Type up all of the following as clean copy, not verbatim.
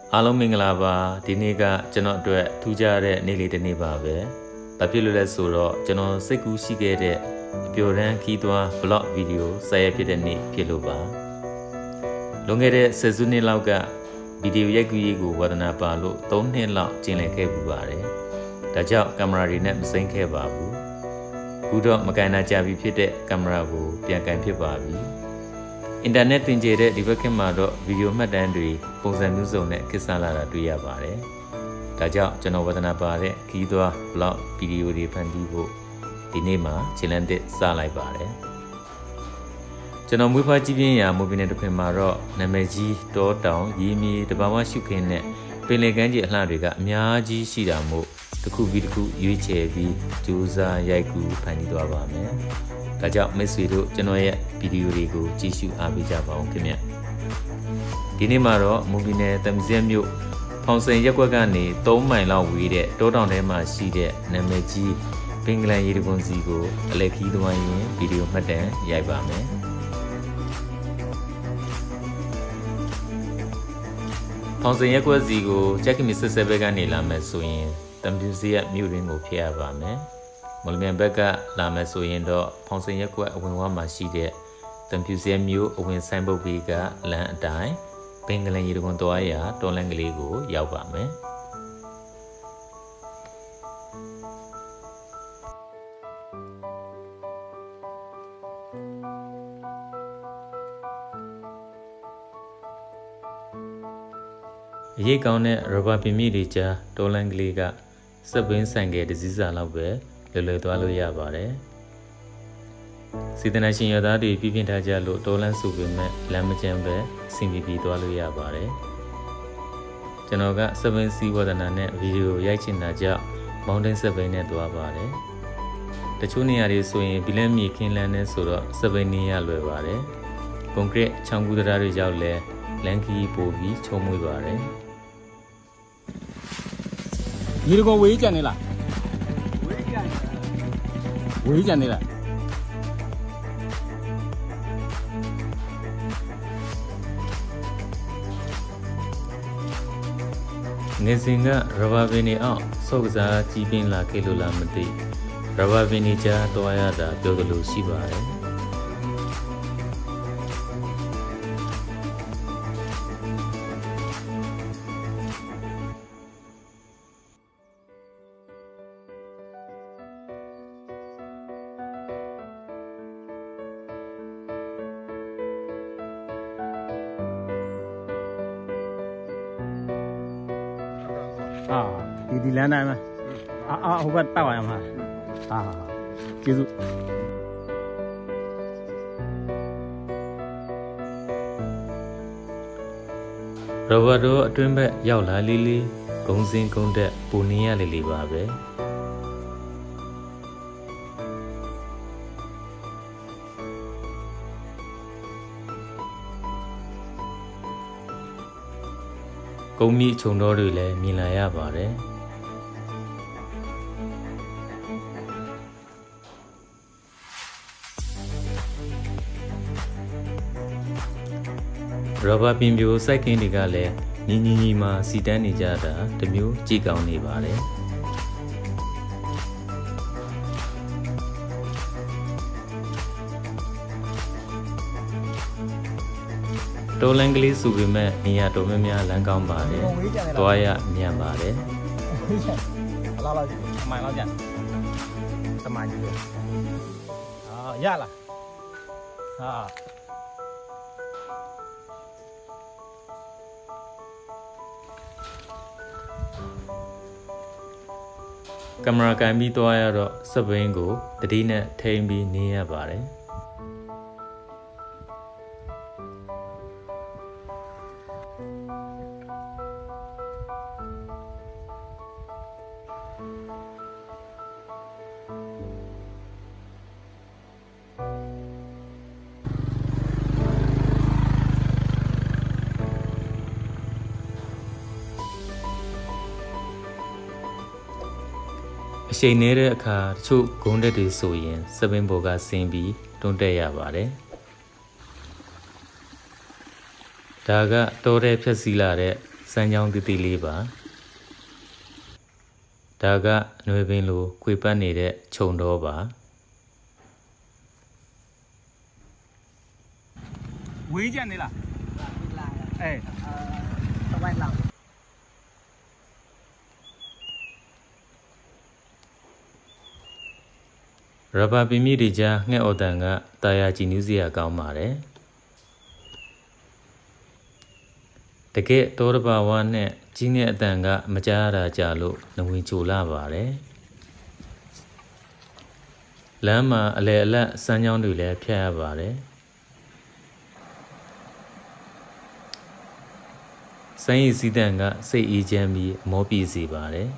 အားလုံးမင်္ဂလာပါဒီနေ့ကကျွန်တော်အတွက်ထူးခြားတဲ့နေ့လေးတစ်နေ့ပါပဲ။ဘာဖြစ်လို့လဲဆိုတော့ကျွန်တော်စိတ်ကူးရှိခဲ့တဲ့အပျော်တမ်းခီးသွား vlog ဗီဒီယိုဆက်ရဖြစ်တဲ့နေ့ဖြစ်လို့ပါ။လွန်ခဲ့တဲ့10စုနှစ်လောက်ကဗီဒီယိုရိုက်ကူးရေးကိုဝါသနာပါလို့3နှစ်လောက်ကျင်လည်ခဲ့ပူပါတယ်။ဒါကြောင့်ကင်မရာတွေနဲ့မစိမ့်ခဲ့ပါဘူး။ခုတော့မကန်နာကြပြီဖြစ်တဲ့ကင်မရာကိုပြန်ကန်ဖြစ်ပါပြီ။အင်တာနက်တင်ကျတဲ့ဒီဘက်ခေတ်မှာတော့ဗီဒီယိုမှတ်တမ်းတွေပုံစံမျိုးစုံနဲ့ခေတ်စားလာတာတွေ့ရပါတယ်။ဒါကြောင့်ကျွန်တော်ဝါသနာပါတဲ့ခီးသွား vlog ဗီဒီယိုတွေဖန်တီးဖို့ဒီနေ့မှာ challenge တစ်စလိုက်ပါတယ်။ကျွန်တော်မွေးဖွားကြီးပြင်းရာမူပင်တဲ့တစ်ခွင်မှာတော့နာမည်ကြီးတောတောင်ရေမြေတဘာဝရှုခင်းနဲ့ပင်လယ်ကမ်းခြေအလှတွေကအများကြီးရှိတာမို့တစ်ခုပြီးတစ်ခုရွေးချယ်ပြီးကြိုးစားရိုက်ကူးဖန်တီးသွားပါမယ်။ဒါကြောင့်မိတ်ဆွေတို့ကျွန်တော်ရဲ့ဗီဒီယိုတွေကိုကြည့်ရှုအားပေးကြပါဦးခင်ဗျ။ဒီနေ့မှာတော့မူပင်နယ်တမစက်မြို့ဖောင်စိန်ရက်ကွက်ကနေ3မိုင်လောက်ဝေးတဲ့တောတောင်ထဲမှာရှိတဲ့နာမည်ကြီးပင်ကလန်ရေတကွန်စီကိုအလက်ခီးသွားရင်ဗီဒီယိုမှတ်တမ်းရိုက်ပါမယ်။ဖောင်စိန်ရက်ကွက်စီကိုကြက်ကမီဆက်ဆက်ဘက်ကနေလာမယ်ဆိုရင်တမ်ပြူစီရဲ့မြို့ရင်းကိုဖျက်ရပါမယ်။မော်လမြိုင်ဘက်ကလာမယ်ဆိုရင်တော့ဖောင်စိန်ရက်ကွက်အဝင်ဝမှာရှိတဲ့တမ်ပြူစီမြို့အဝင်ဆိုင်ပုတ်ဘေးကလမ်းအတိုင်းပင်ကလန်ရေတကွန်သွားရာတော်လန်ကလေးကိုရောက်ပါမယ်။အရေးကောင်းတဲ့ရဘာပင်မြစ်တွေကြားတော်လန်ကလေးကစက်ပင်းဆိုင်ကယ်တစ်စီးစာလောက်ပဲလွယ်သွားလို့ရပါတယ်။စေတနာရှင်ရသားတွေပြပြထားကြလို့တော်လန်စုပေမဲ့လမ်းမကျန်းပဲအဆင်ပြေသွားလို့ရပါတယ်။ကျွန်တော်ကစက်ပင်းစီးဝဒနာနဲ့ဗီဒီယိုရိုက်ချင်တာကြောင့်မောင်တင်းစက်ပင်းနဲ့သွားပါတယ်။တချို့နေရာတွေဆိုရင်ဘီလန်းမြေခင်းလန်းနဲ့ဆိုတော့စက်ပင်းနေရလွယ်ပါတယ်။ကွန်ကရစ်ချောင်းကူးတရားတွေရောက်လဲလန်ခီပို့ပြီးချုံမွေးပါတယ်။你这个违建的啦？违建的啦。 ငယ်စဉ်ကရဘာပင်တွေအောင်စောက်ကစားကြီးပင်းလာခဲ့လို့လားမသိရဘာပင်တွေကြားသွားရတာပြောသလိုရှိပါတယ်ဒီလမ်းတိုင်းမှာဟိုဘက်တောက်ရမှာကျေးဇူးရောဘတ်တို့အတွင်းဘက်ရောက်လာလေးလေးဂုံစင်းကုန်းတက်ပူနေရလေးလေးပါပဲကုန်းမြင့်ခြုံတော်တွေလည်းမြင်လာရပါတယ်ရဘာပင်ပြိုစိုက်ခင်းတွေကလည်းညီမှာစီတန်းနေကြတာတမျိုးကြည့်ကောင်းနေပါတယ်တော်လန်ကလေးစုပေမဲ့နေရာတော်များများလမ်းကောင်းပါတယ်။သွားရမြန်ပါတယ်။လာလာမိုင်လောက်ကြ။တမိုင်ကြီးပဲ။ရလားကင်မရာကန်ပြီးသွားရတော့စပင်းကိုတတိနဲ့ထိန်ပြီးနေရပါတယ်။အချိန်နေတဲ့အခါတချို့ဂုံးတက်တွေဆိုရင်စပင်းဘော်ကဆင်းပြီးတွန်းတက်ရပါတယ်။ဒါကတောထဲဖြက်စီးလာတဲ့စမ်းချောင်းတိတိလေးပါဒါကຫນွေပင်လိုခွေပတ်နေတဲ့ခြုံတော့ပါဝေးကြနေလားအေးတဝိုင်းလောက်ရဘာပင်မြစ်တွေကြားငှက်အော်တန်ကတာယာကြည်နူးစရာကောင်းပါတယ်တကယ်တောတဘာဝနဲ့ကြီးငှက်အတန်ကမကြားရတာကြလို့နဝင်ချိုလာပါတယ်လမ်းမှာအလဲအလတ်စမ်းချောင်းတွေလည်းဖြတ်ရပါတယ်စမ်းရည်စည်းတန်ကစိတ်အေးချမ်းပြီးအမောပြေစေပါတယ်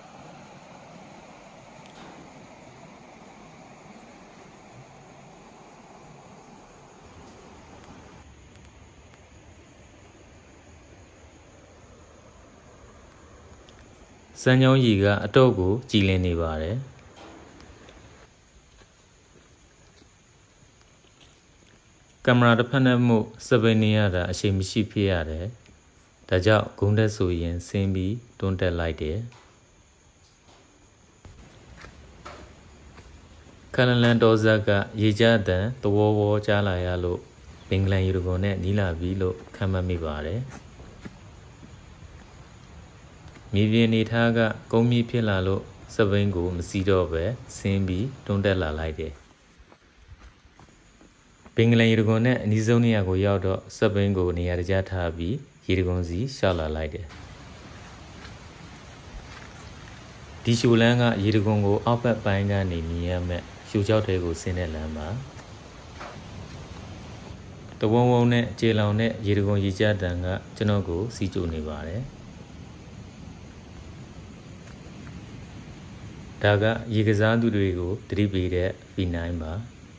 စမ်းချောင်းရီကအတော့ကိုကြည်လင်နေပါတယ်ကင်မရာတစ်ဖက်နဲ့မှုစပင်းနေရတာအချိန်မရှိဖြစ်ရတယ်ဒါကြောင့်ဂုံးတက်ဆိုရင်ဆင်းပြီးတွန်းတက်လိုက်တယ်ခလန်လန်တော်ဇက်ကရေကြတန်သဝဝကြားလာရလို့ဘင်္ဂလန်ယူရိုကွန်နဲ့နီးလာပြီလို့ခံမှတ်မိပါတယ်မြေပြင်နေထားကကုန်းမြင့်ဖြစ်လာလို့စပင်းကိုမစီးတော့ပဲဆင်းပြီးတွန်းတက်လာလိုက်တယ်ဘင်္ဂလန်ယူရိုကွန်နဲ့အနီးဆုံးနေရာကိုရောက်တော့စပင်းကိုနေရာတကျထားပြီးရေတကွန်စီရှောက်လာလိုက်တယ်ဒီရှိုလန်းကရေတကွန်ကိုအောက်ဘက်ပိုင်းကနေမြင်ရမဲ့ရှိုချောက်တွေကိုဆင်းတဲ့လမ်းမှာတဝုံဝုံနဲ့ခြေလောင်နဲ့ရေတကွန်ရေကျတန်ကကျွန်တော်ကိုစီးကျိုနေပါတယ်ဒါကရေကစားသူတွေကိုသတိပေးတဲ့ V9 ပါ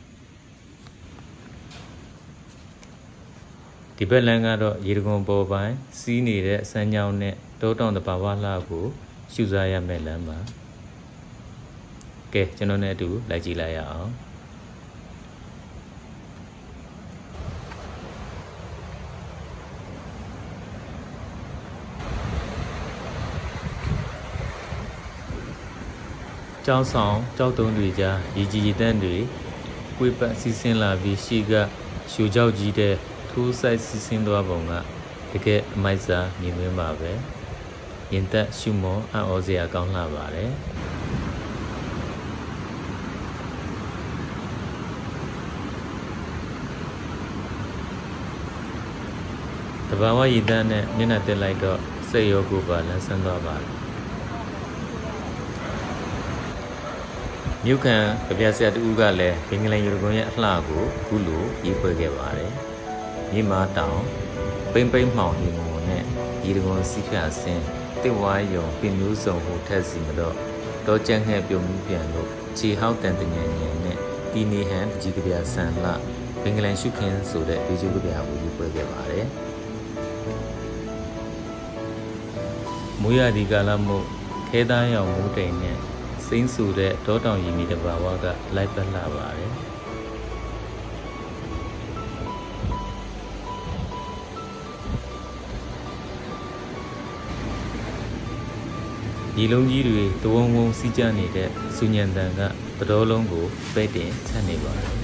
ဒီဘက်လမ်းကတော့ရေတကွန်ပေါ်ပိုင်းစီးနေတဲ့စမ်းချောင်းနဲ့တောတောင်တဘာဝလှကိုရှုစားရမယ့်လမ်းပါကဲကျွန်တော်နဲ့အတူလိုက်ကြည့်လိုက်ရအောင်ကျောင်းဆောင်ကျောက်တုံးတွေကြားရေကြီးရေတန်းတွေကွေးပတ်စီးဆင်းလာပြီးရှိကရှိုကြောက်ကြီးတဲ့ထိုးဆိုင်စီးဆင်းသွားပုံကတကယ်အမိုက်စားမြင်မင်းပါပဲရင်သက်ရှုမောအံ့ဩစရာကောင်းလှပါတယ်တဘာဝရည်တန်းနဲ့မျက်နှာတက်လိုက်တော့စိတ်ရောကိုယ်ပါလန်းဆန်းသွားပါတယ်မြုပ်ခံကြပြဆရာတူကလည်းဘင်္ဂလန်ယူရိုကွန်ရဲ့အလှကိုခုလိုရေးဖွဲ့ခဲ့ပါတယ်မြစ်မတောင်ပိမ့်ပိမ့်မှောင်ဟီငုံနဲ့ရေတကွန်စီးဖြာဆင်းတစ်ဝါယုံပင်မျိုးစုံကိုထက်စီမတော့တောကျန်းငှက်ပြုံမှုပြန်လို့ခြေဟောက်တန်တညံညံနဲ့တီနေဟန်ကြည်ကြပြဆန်လာဘင်္ဂလန်ရှုခင်းဆိုတဲ့ဒီကျုပ်ကြပြကိုရေးဖွဲ့ခဲ့ပါတယ်မွေးရဒီကာလမို့ခဲသားရောင်မိုးတိမ်နဲ့စိမ့်ဆူတဲ့တောတောင်ရီမီတဘာဝကလိုက်ပတ်လာပါတယ်ဒီလုံးကြီးတွေတဝုံဝုံစီးကြနေတဲ့စူညံတန်ကတတော်လုံးကိုပဲ့တင်ထပ်နေပါတယ်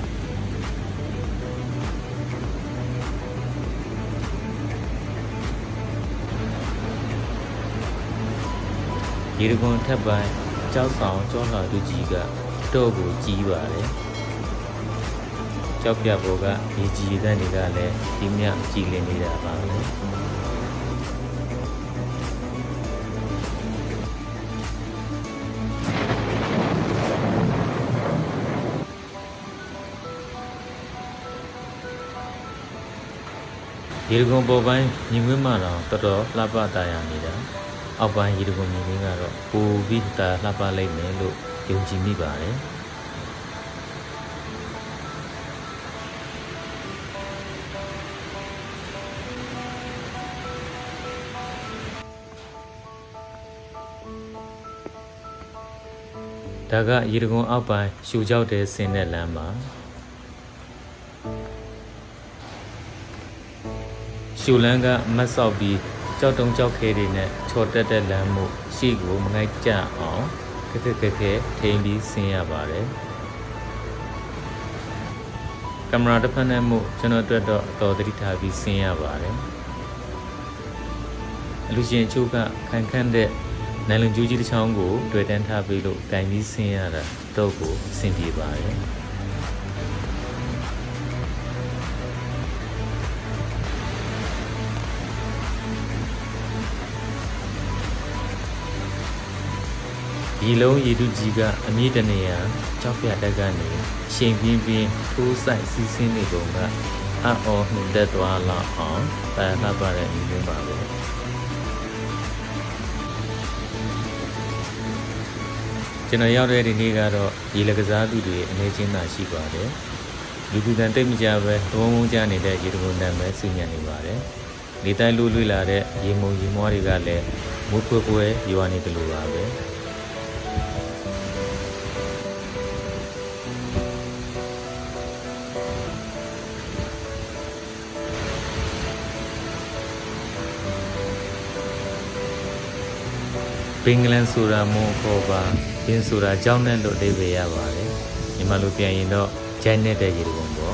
ရေတကွန်ထပ်ပိုင်းကျောက်ဆောင်ကျောင်းလာသူကြီးကတော့ကိုကြီးပါတယ်ကျောက်ပြဘောကဒီကြီးတဲ့တွေကလည်းဒီမြကြည်လင်နေတာပါပဲရေတကွန်ပေါ်ပိုင်းမြင်ကွင်းမှတော့တော်တော်လှပတာရနေတာအောက်ပိုင်းရေတကွန်မြင်ကွင်းကတော့ပိုပြီးတာလှပလိုက်မယ်လို့ယုံကြည်မိပါတယ်ဒါကရေတကွန်အောက်ပိုင်းရှူကြောက်တဲ့ဆင်းတဲ့လမ်းပါရှူလန်းကမတ်ဆောက်ပြီးကြောက်တုံကြောက်ခဲတွေနဲ့ချော်တက်တဲ့လမ်းမှုရှေ့ကိုမငိုက်ကြအောင်ခက်ခဲထိန်းပြီးဆင်းရပါတယ်ကင်မရာတစ်ဖက်နဲ့မှုကျွန်တော်အတွက်တော့အတော်သတိထားပြီးဆင်းရပါတယ်အလူရှင်အချို့ကခိုင်ခန့်တဲ့နိုင်လွန်ကျူးကြီးတစ်ချောင်းကိုတွေ့တန်းထားပြီးလို့တိုင်ပြီးဆင်းရတာတော့ကိုအဆင်ပြေပါတယ်ဒီလုံးရည်တူကြီးကအမြင့်တနေရကြောက်ပြတက်ကနေရှင်ပြင်းထိုးဆိုင်စီးဆင်းနေပုံအော်နှုတ်သက်သွားလောက်အောင်တာလှပတဲ့အိမ်လေးပါပဲကျွန်တော်ရောက်တဲ့ဒီနေ့ကတော့ရေလကစားသူတွေအနေချင်းသာရှိပါတယ်လူကူတန်တိတ်မကြပဲဝုန်းကြနေတဲ့ရေတဘုံတန်ပဲဆူညံနေပါတယ်လေတိုင်းလူလွေလာတဲ့ရေမုံရေမွားတွေကလည်းမိုးဖွယ်ရွာနေတယ်လို့ပါပဲဘင်္ဂလန်ဆိုတာမွန်ခေါ်ပါဘင်းဆိုတာကြောင်းနဲ့လို့အဓိပ္ပာယ်ရပါတယ်မြန်မာလိုပြန်ရင်တော့ဂျိုင်းနေတဲ့ရေတဘုံပေါ့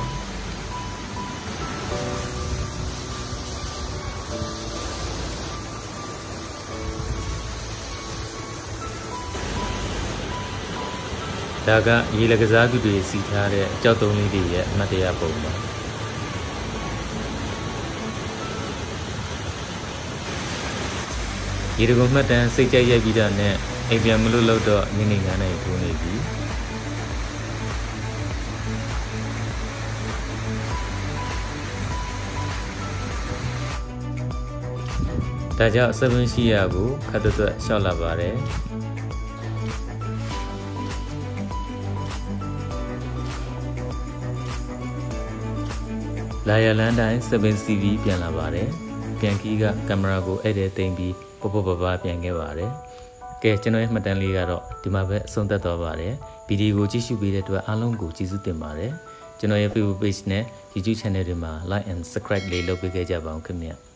ဒါကရေလကစားသူတွေစီထားတဲ့အကြောက်တုံးလေးတွေရဲ့အမှတ်တရပုံပါရေတဘုံမှတ်တမ်းစိတ်ကြိုက်ရိုက်ပြီးတာနဲ့အိမ်ပြန်မလို့တော့နေ9နိုင်ထိုးနေပြီဒါကြောင့်7ရှိရကိုခတ်သွက်လျှောက်လာပါတယ်လာရလန်တိုင်း7CV ပြန်လာပါတယ်ပြန်ခီးကကင်မရာကိုအဲ့တဲ့တင်ပြီးပပပြန်ခဲ့ပါတယ်ကဲကျွန်တော်ရဲ့မှတ်တမ်းလေးကတော့ဒီမှာပဲအဆုံးသတ်သွားပါတယ်ဗီဒီယိုကိုကြည့်ရှုပေးတဲ့အတွက်အားလုံးကိုကျေးဇူးတင်ပါတယ်ကျွန်တော်ရဲ့ Facebook page နဲ့ YouTube channel တွေမှာ like and subscribe လေးလုပ်ပေးခဲ့ကြပါအောင်ခင်ဗျ